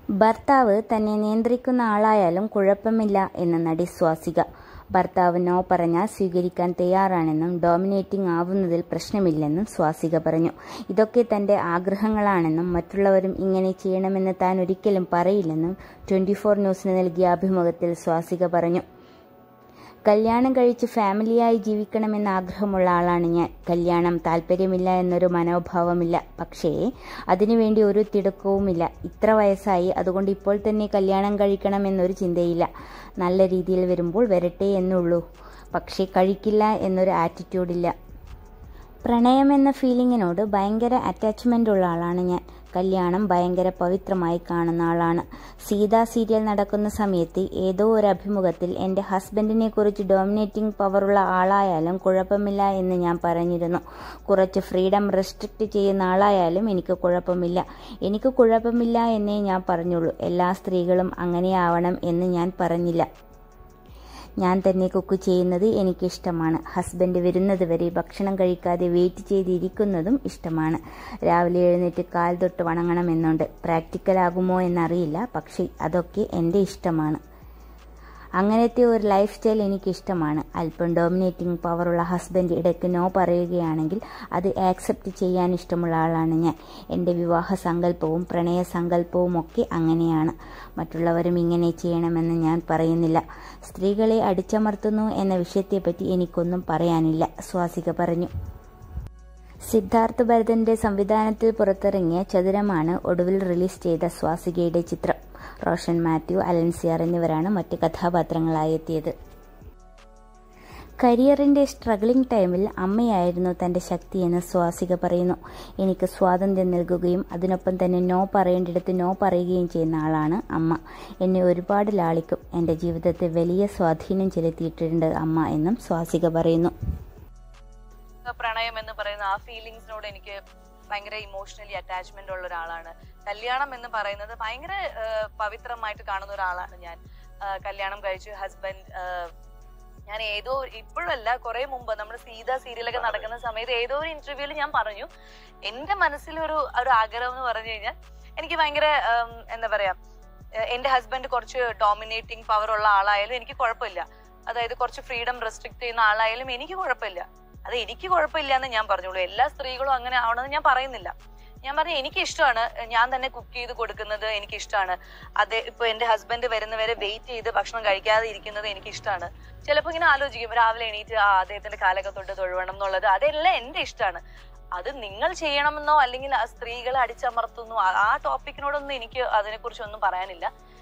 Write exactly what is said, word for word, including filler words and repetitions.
ഭർത്താവ് തന്നെ നിയന്ത്രിക്കുന്ന ആളായാലും കുഴപ്പമില്ല എന്ന് നടി സ്വാസിക. ഭർത്താവ് നോ പറഞ്ഞാൽ സ്വീകരിക്കാൻ തയ്യാറാണെന്നും ഡോമിനേറ്റിംഗ് ആവുന്നതിൽ പ്രശ്നമില്ലെന്നും സ്വാസിക പറഞ്ഞു. ഇതൊക്കെ തന്റെ ആഗ്രഹങ്ങളാണെന്നും മറ്റുള്ളവരും ഇങ്ങനെ ചെയ്യണമെന്ന് താൻ ഒരിക്കലും പറയില്ലെന്നും ട്വന്റി ഫോർ ന്യൂസിന് നൽകിയ അഭിമുഖത്തിൽ സ്വാസിക പറഞ്ഞു. കല്യാണം കഴിച്ച് ഫാമിലിയായി ജീവിക്കണമെന്ന് ആഗ്രഹമുള്ള ആളാണ് ഞാൻ. കല്യാണം താല്പര്യമില്ല എന്നൊരു മനോഭാവമില്ല. പക്ഷേ അതിനുവേണ്ടി ഒരു തിടുക്കവുമില്ല. ഇത്ര വയസ്സായി, അതുകൊണ്ട് ഇപ്പോൾ തന്നെ കല്യാണം കഴിക്കണം എന്നൊരു ചിന്തയില്ല. നല്ല രീതിയിൽ വരുമ്പോൾ വരട്ടെ എന്നുള്ളൂ. പക്ഷേ കഴിക്കില്ല എന്നൊരു ആറ്റിറ്റ്യൂഡില്ല. പ്രണയം എന്ന ഫീലിങ്ങിനോട് ഭയങ്കര അറ്റാച്ച്മെൻ്റ് ഉള്ള ആളാണ് ഞാൻ. കല്യാണം ഭയങ്കര പവിത്രമായി കാണുന്ന ആളാണ്. സീത സീരിയൽ നടക്കുന്ന സമയത്ത് ഏതോ ഒരു അഭിമുഖത്തിൽ എൻ്റെ ഹസ്ബൻഡിനെ കുറിച്ച് ഡോമിനേറ്റിംഗ് പവറുള്ള ആളായാലും കുഴപ്പമില്ല എന്ന് ഞാൻ പറഞ്ഞിരുന്നു. കുറച്ച് ഫ്രീഡം റെസ്ട്രിക്റ്റ് ചെയ്യുന്ന ആളായാലും എനിക്ക് കുഴപ്പമില്ല. എനിക്ക് കുഴപ്പമില്ല എന്നേ ഞാൻ പറഞ്ഞുള്ളൂ. എല്ലാ സ്ത്രീകളും അങ്ങനെയാവണം എന്ന് ഞാൻ പറഞ്ഞില്ല. ഞാൻ തന്നെ കുക്ക് ചെയ്യുന്നത് എനിക്കിഷ്ടമാണ്. ഹസ്ബൻഡ് വരുന്നത് വരെ ഭക്ഷണം കഴിക്കാതെ വെയിറ്റ് ചെയ്തിരിക്കുന്നതും ഇഷ്ടമാണ്. രാവിലെ എഴുന്നേറ്റ് കാൽ തൊട്ട് വണങ്ങണമെന്നുണ്ട്. പ്രാക്ടിക്കലാകുമോ എന്നറിയില്ല, പക്ഷേ അതൊക്കെ എൻ്റെ ഇഷ്ടമാണ്. അങ്ങനത്തെ ഒരു ലൈഫ് സ്റ്റൈൽ എനിക്കിഷ്ടമാണ്. അല്പം ഡോമിനേറ്റിംഗ് പവറുള്ള ഹസ്ബൻഡ് ഇടയ്ക്ക് നോ പറയുകയാണെങ്കിൽ അത് ആക്സെപ്റ്റ് ചെയ്യാൻ ഇഷ്ടമുള്ള ആളാണ് ഞാൻ. എൻ്റെ വിവാഹ സങ്കല്പവും പ്രണയ സങ്കല്പവും ഒക്കെ അങ്ങനെയാണ്. മറ്റുള്ളവരും ഇങ്ങനെ ചെയ്യണമെന്ന് ഞാൻ പറയുന്നില്ല. സ്ത്രീകളെ അടിച്ചമർത്തുന്നു എന്ന വിഷയത്തെപ്പറ്റി എനിക്കൊന്നും പറയാനില്ല, സ്വാസിക പറഞ്ഞു. സിദ്ധാർത്ഥ് ഭരതന്റെ സംവിധാനത്തിൽ പുറത്തിറങ്ങിയ ചതുരമാണ് ഒടുവിൽ റിലീസ് ചെയ്ത സ്വാസികയുടെ ചിത്രം. റോഷൻ മാത്യു, അലൻസിയർ എന്നിവരാണ് മറ്റ് കഥാപാത്രങ്ങളായി എത്തിയത്. കരിയറിന്റെ സ്ട്രഗ്ലിംഗ് ടൈമിൽ അമ്മയായിരുന്നു തന്റെ ശക്തിയെന്ന് സ്വാസിക പറയുന്നു. എനിക്ക് സ്വാതന്ത്ര്യം നൽകുകയും അതിനൊപ്പം തന്നെ നോ പറയേണ്ടിടത്ത് നോ പറയുകയും ചെയ്യുന്ന ആളാണ് അമ്മ. എന്നെ ഒരുപാട് ലാളിക്കും. എൻ്റെ ജീവിതത്തെ വലിയ സ്വാധീനം ചെലുത്തിയിട്ടുണ്ട് അമ്മ എന്നും സ്വാസിക പറയുന്നു. പ്രണയം എന്ന് പറയുന്ന ആ ഫീലിങ്സിനോട് എനിക്ക് ഭയങ്കര ഇമോഷണലി അറ്റാച്ച്മെന്റ് ഉള്ള ഒരാളാണ്. കല്യാണം എന്ന് പറയുന്നത് ഭയങ്കര പവിത്രമായിട്ട് കാണുന്ന ഒരാളാണ് ഞാൻ. കല്യാണം കഴിച്ചു, ഹസ്ബൻഡ്, ഞാൻ ഏതോ ഇപ്പോഴല്ല കുറെ മുമ്പ് നമ്മുടെ സീത സീരിയലൊക്കെ നടക്കുന്ന സമയത്ത് ഏതോ ഒരു ഇന്റർവ്യൂവിൽ ഞാൻ പറഞ്ഞു, എന്റെ മനസ്സിലൊരു ഒരു ആഗ്രഹം എന്ന് പറഞ്ഞു കഴിഞ്ഞാൽ എനിക്ക് ഭയങ്കര എന്താ പറയാ, എന്റെ ഹസ്ബൻഡ് കുറച്ച് ഡോമിനേറ്റിംഗ് പവർ ഉള്ള ആളായാലും എനിക്ക് കുഴപ്പമില്ല. അതായത് കുറച്ച് ഫ്രീഡം റെസ്ട്രിക്ട് ചെയ്യുന്ന ആളായാലും എനിക്ക് കുഴപ്പമില്ല. അത് എനിക്ക് കുഴപ്പമില്ല എന്ന് ഞാൻ പറഞ്ഞോളൂ. എല്ലാ സ്ത്രീകളും അങ്ങനെ ആവണമെന്ന് ഞാൻ പറയുന്നില്ല. ഞാൻ പറഞ്ഞു എനിക്ക് ഇഷ്ടമാണ്, ഞാൻ തന്നെ കുക്ക് ചെയ്ത് കൊടുക്കുന്നത് എനിക്ക് ഇഷ്ടമാണ്. അത് ഇപ്പൊ എന്റെ ഹസ്ബൻഡ് വരുന്നവരെ വെയിറ്റ് ചെയ്ത് ഭക്ഷണം കഴിക്കാതെ ഇരിക്കുന്നത് എനിക്ക് ഇഷ്ടമാണ്. ചിലപ്പോൾ ഇങ്ങനെ ആലോചിക്കും, രാവിലെ എണീറ്റ് ആ അദ്ദേഹത്തിന്റെ കാലൊക്കെ തൊട്ട് തൊഴുവണം എന്നുള്ളത്, അതെല്ലാം എന്റെ ഇഷ്ടമാണ്. അത് നിങ്ങൾ ചെയ്യണമെന്നോ അല്ലെങ്കിൽ ആ സ്ത്രീകളെ അടിച്ചമർത്തുന്നു ആ ടോപ്പിക്കിനോടൊന്നും എനിക്ക് അതിനെക്കുറിച്ചൊന്നും പറയാനില്ല.